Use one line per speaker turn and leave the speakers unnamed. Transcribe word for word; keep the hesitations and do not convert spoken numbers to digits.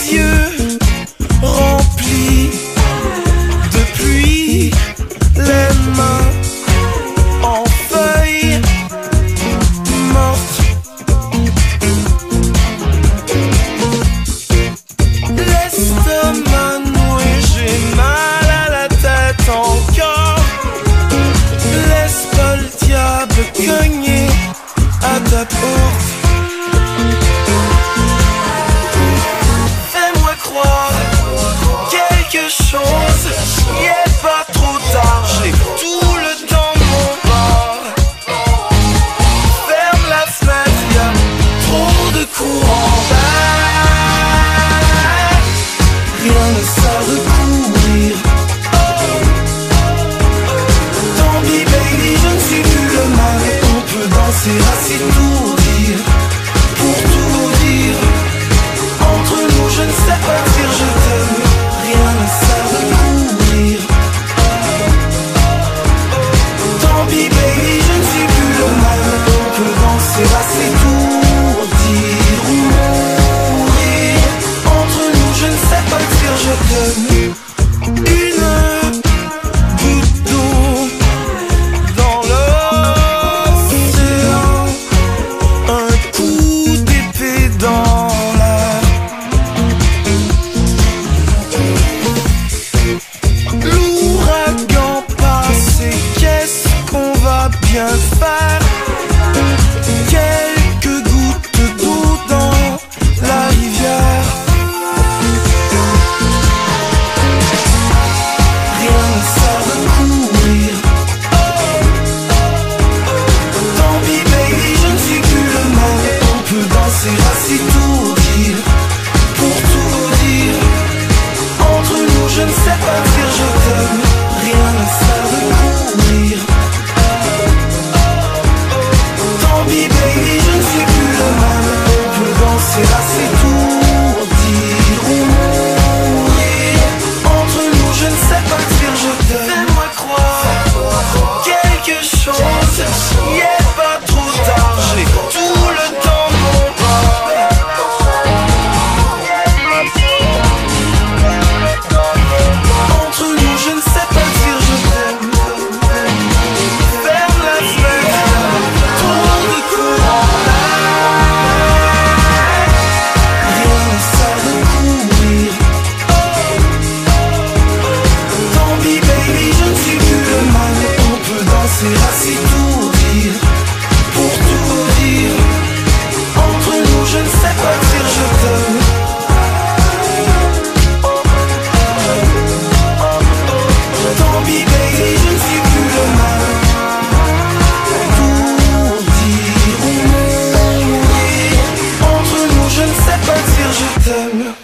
yeux remplis de pluie, les mains en feuilles mortes. L'estomac noué, j'ai mal à la tête encore. Laisse pas le diable cogner à ta porte. Fais-moi croire quelque chose, il est pas trop tard, j'ai tout le temps de mon bord. Ferme la fenêtre, y'a trop de courant d'air. Rien ne sert de courir. Tant pis baby, je ne suis plus le mal. On peut danser à s'étourdir. Pour tout dire, entre nous je ne sais pas dire je t'aime. Rien ne sert de courir. Tant pis baby, je ne suis plus le mal. On peut danser à s'étourdir ou mourir. Entre nous je ne sais pas dire je t'aime. Une goutte d'eau dans l'océan, un coup d'épée dans l'air. L'ouragan passé, qu'est-ce qu'on va bien faire? Quelques gouttes d'eau dans la rivière. Rien ne sert de courir. Tant pis baby, je ne suis plus le mal. On peut danser à s'étourdir. Pour tout dire, entre nous je ne sais pas dire je t'aime. Rien ne sert de courir. Tant pis baby, je ne suis plus le mal. On peut danser à s'étourdir ou mourir. Entre nous je ne sais pas dire je t'aime. Fais-moi croire quelque chose, il est pas trop tard, j'ai tout le temps de mon bord. Entre nous je ne sais pas dire je t'aime. Ferme la fenêtre, trop de courant d'air. Rien ne sert de courir. Tant pis baby, je ne suis plus le mal. On peut danser à s'étourdir. Pour tout dire, entre nous je ne sais pas dire je t'aime. Tant pis baby, je ne suis plus le mal. Pour dire ou mourir, entre nous je ne sais pas dire je t'aime.